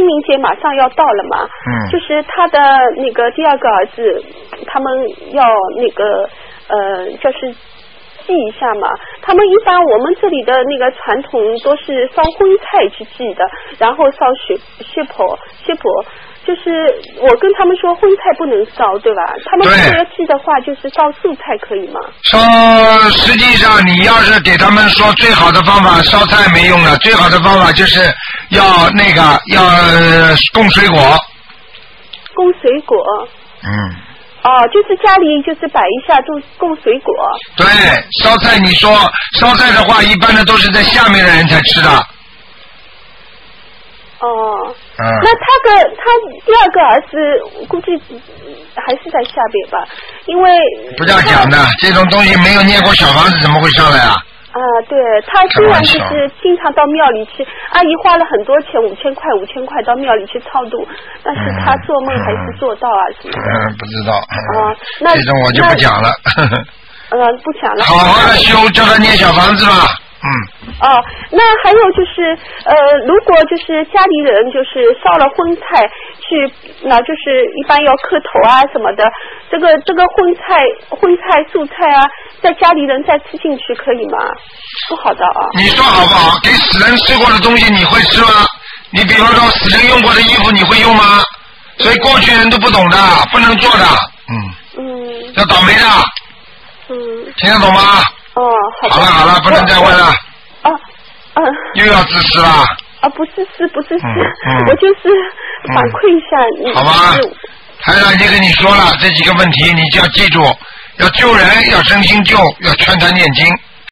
明节马上要到了嘛，就是他的那个第二个儿子，他们要那个就是祭一下嘛。他们一般我们这里的那个传统都是烧荤菜去祭的，然后烧血婆。就是我跟他们说荤菜不能烧，对吧？他们如果要祭的话，就是烧素菜可以吗？ 实际上你要是给他们说最好的方法，烧菜没用的，最好的方法就是要供水果。 供水果。就是家里就是摆一下都供水果。 对，烧菜你说烧菜的话，一般的都是在下面的人才吃的。 那他第二个儿子估计还是在下边吧，因为不要讲的这种东西没有念过小房子怎么会上来啊？ 对，他虽然就是经常到庙里去，阿姨花了很多钱，5000块到庙里去超度，但是他做梦还是做到什么的。 不知道。 那这种我就不讲了。 不讲了。 好好的修，叫他念小房子吧。 那还有就是，如果就是家里人就是烧了荤菜去，那就是一般要磕头啊什么的，这个荤菜素菜啊，在家里人再吃进去可以吗？不好的啊。你说好不好？给死人吃过的东西你会吃吗？你比方说死人用过的衣服你会用吗？所以过去人都不懂的，不能做的。要倒霉的。听得懂吗？好了，不能再问了。又要自私了。 不是，我就是反馈一下。 好吧，台长已经跟你说了这几个问题，你就要记住，要救人，要真心救，要劝他念经。